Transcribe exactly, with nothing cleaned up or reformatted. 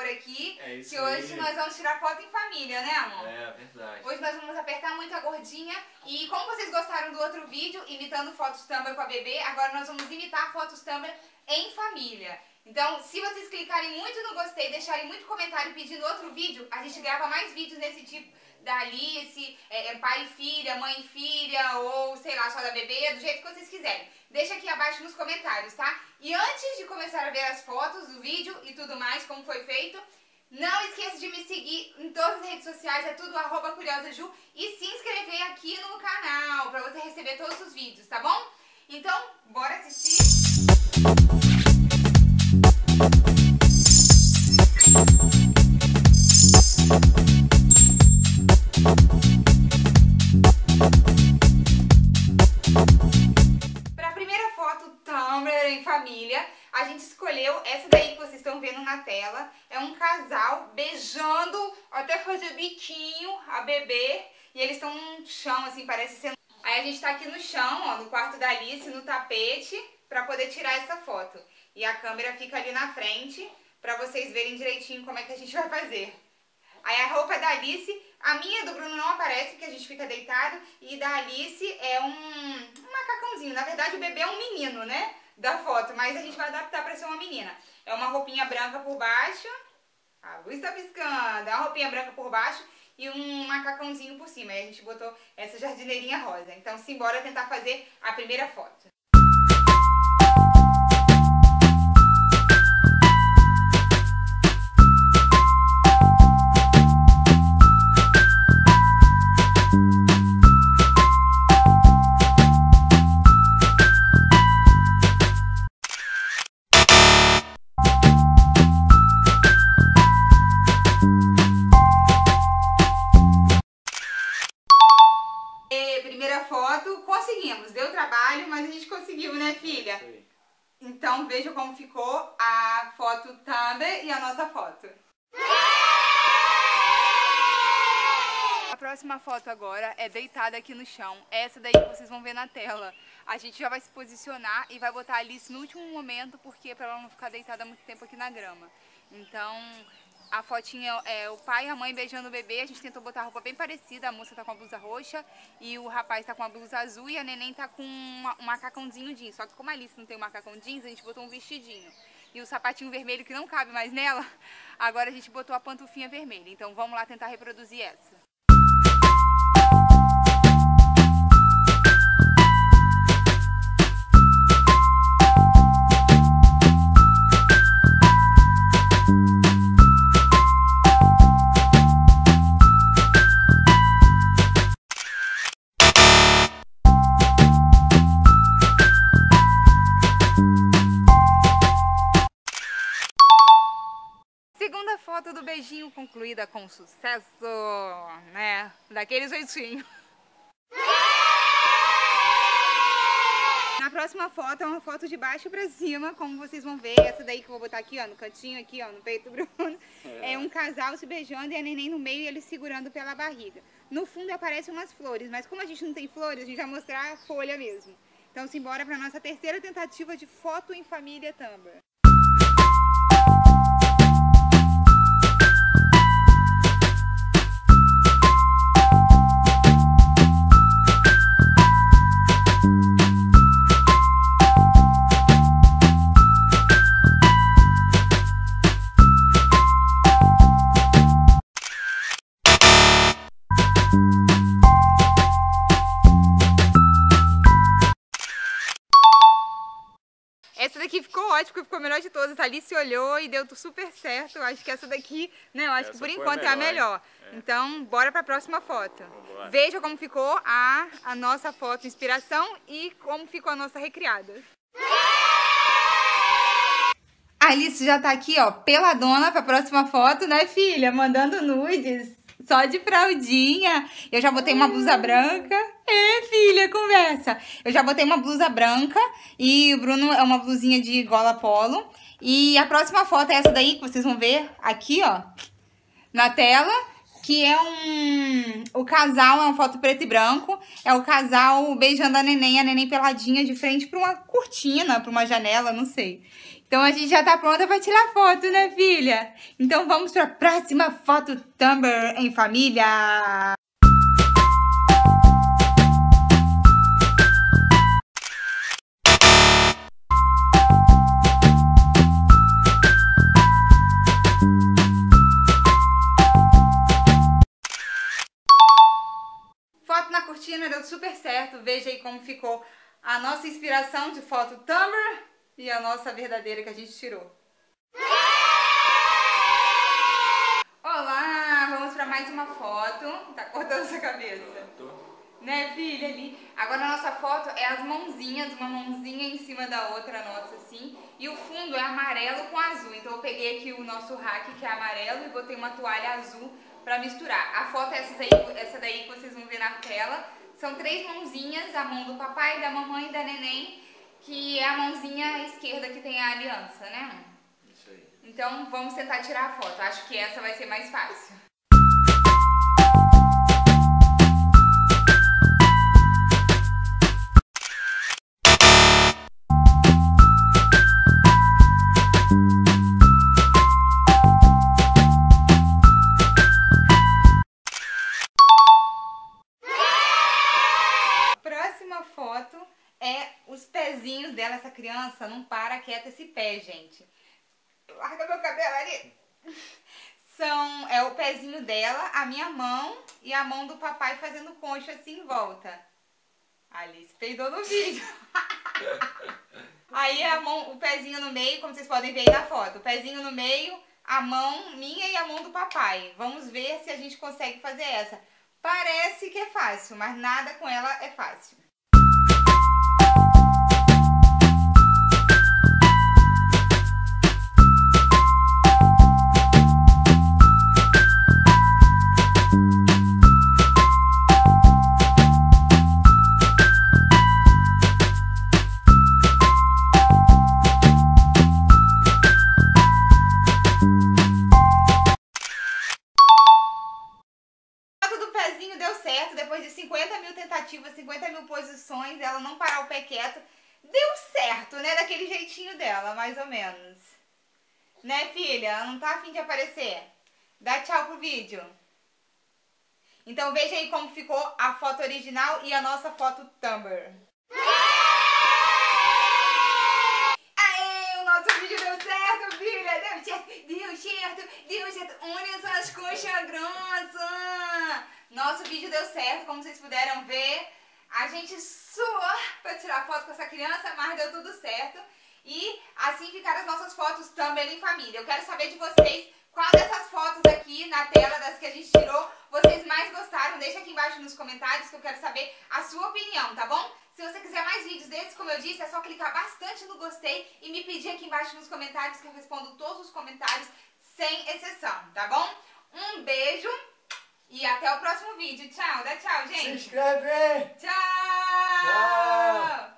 aqui. É isso que hoje aí. nós vamos tirar foto em família, né, amor? É, verdade. Hoje nós vamos apertar muito a gordinha. E como vocês gostaram do outro vídeo, imitando fotos Tumblr com a bebê, agora nós vamos imitar fotos Tumblr em família. Então, se vocês clicarem muito no gostei, deixarem muito comentário pedindo outro vídeo, a gente grava mais vídeos desse tipo, da Alice, é, pai e filha, mãe e filha, ou sei lá, só da bebê, do jeito que vocês quiserem. Deixa aqui abaixo nos comentários, tá? E antes de começar a ver as fotos do vídeo e tudo mais, como foi feito, não esqueça de me seguir em todas as redes sociais, é tudo arroba curiosaju, e se inscrever aqui no canal, pra você receber todos os vídeos, tá bom? Então, bora assistir! Para a primeira foto Tumblr em família, a gente escolheu essa daí que vocês estão vendo na tela. É um casal beijando até fazer biquinho a bebê. E eles estão no chão, assim, parece ser... Aí a gente tá aqui no chão, ó, no quarto da Alice, no tapete, pra poder tirar essa foto. E a câmera fica ali na frente, pra vocês verem direitinho como é que a gente vai fazer. Aí a roupa da Alice, a minha do Bruno não aparece, porque a gente fica deitado, e da Alice é um, um macacãozinho. Na verdade o bebê é um menino, né, da foto, mas a gente vai adaptar pra ser uma menina. É uma roupinha branca por baixo, a luz tá piscando, é uma roupinha branca por baixo e um macacãozinho por cima. Aí a gente botou essa jardineirinha rosa. Então simbora tentar fazer a primeira foto. Primeira foto, conseguimos. Deu trabalho, mas a gente conseguiu, né, filha? Sim. Então veja como ficou a foto Tumblr e a nossa foto. A próxima foto agora é deitada aqui no chão. Essa daí que vocês vão ver na tela. A gente já vai se posicionar e vai botar a Alice no último momento, porque para ela não ficar deitada muito tempo aqui na grama. Então... a fotinha é o pai e a mãe beijando o bebê. A gente tentou botar a roupa bem parecida. A moça tá com a blusa roxa e o rapaz tá com a blusa azul e a neném tá com uma, um macacãozinho jeans. Só que como a Alice não tem um macacão jeans, a gente botou um vestidinho. E o sapatinho vermelho que não cabe mais nela, agora a gente botou a pantufinha vermelha. Então vamos lá tentar reproduzir essa. Segunda foto do beijinho concluída com sucesso, né? Daquele jeitinho. Na próxima foto é uma foto de baixo pra cima, como vocês vão ver. Essa daí que eu vou botar aqui, ó, no cantinho, aqui, ó, no peito do Bruno. É um casal se beijando e a neném no meio e ele segurando pela barriga. No fundo aparecem umas flores, mas como a gente não tem flores, a gente vai mostrar a folha mesmo. Então simbora pra nossa terceira tentativa de foto em família Tumblr. Essa daqui ficou ótima, porque ficou a melhor de todas. A Alice olhou e deu super certo. Eu acho que essa daqui, né, eu acho essa que por foi enquanto a é a melhor. É. Então, bora pra próxima foto. Vambora. Veja como ficou a, a nossa foto inspiração e como ficou a nossa recriada. A Alice já tá aqui, ó, peladona pra próxima foto, né, filha? Mandando nudes. Só de fraldinha. Eu já botei uma blusa branca. É, filha, conversa. Eu já botei uma blusa branca e o Bruno é uma blusinha de gola polo. E a próxima foto é essa daí que vocês vão ver aqui, ó, na tela. que é um... O casal é uma foto preto e branco. É o casal beijando a neném, a neném peladinha de frente pra uma cortina, pra uma janela, não sei. Então a gente já tá pronta pra tirar foto, né, filha? Então vamos pra próxima foto Tumblr em família. Foto na cortina deu super certo. Veja aí como ficou a nossa inspiração de foto Tumblr e a nossa verdadeira que a gente tirou. Olá, vamos para mais uma foto. Tá cortando essa cabeça? Tô. Né, filha, ali. Agora a nossa foto é as mãozinhas, uma mãozinha em cima da outra nossa, assim. E o fundo é amarelo com azul. Então eu peguei aqui o nosso hack, que é amarelo, e botei uma toalha azul pra misturar. A foto é essa daí, essa daí que vocês vão ver na tela. São três mãozinhas, a mão do papai, da mamãe e da neném, que é a mãozinha esquerda que tem a aliança, né? Isso aí. Então vamos tentar tirar a foto. Acho que essa vai ser mais fácil. Próxima foto é os pezinhos dela. Essa criança não para quieta esse pé, gente. Larga meu cabelo ali. São, é o pezinho dela, a minha mão e a mão do papai fazendo concha assim em volta. Alice peidou no vídeo. Aí a mão, o pezinho no meio, como vocês podem ver aí na foto. O pezinho no meio, a mão minha e a mão do papai. Vamos ver se a gente consegue fazer essa. Parece que é fácil, mas nada com ela é fácil. Deu certo, depois de cinquenta mil tentativas, cinquenta mil posições, ela não parar o pé quieto, deu certo, né, daquele jeitinho dela, mais ou menos. Né, filha? Ela não tá a fim de aparecer? Dá tchau pro vídeo. Então veja aí como ficou a foto original e a nossa foto Tumblr. Aê, o nosso vídeo deu certo, filha, deu certo, deu certo, deu certo. Olha essas coxas grossas. Nosso vídeo deu certo, como vocês puderam ver. A gente suou pra tirar foto com essa criança, mas deu tudo certo. E assim ficaram as nossas fotos Tumblr em família. Eu quero saber de vocês qual dessas fotos aqui na tela, das que a gente tirou, vocês mais gostaram. Deixa aqui embaixo nos comentários que eu quero saber a sua opinião, tá bom? Se você quiser mais vídeos desses, como eu disse, é só clicar bastante no gostei e me pedir aqui embaixo nos comentários que eu respondo todos os comentários sem exceção, tá bom? Um beijo! E até o próximo vídeo. Tchau. Dá tchau, gente. Se inscreve. Tchau. Tchau.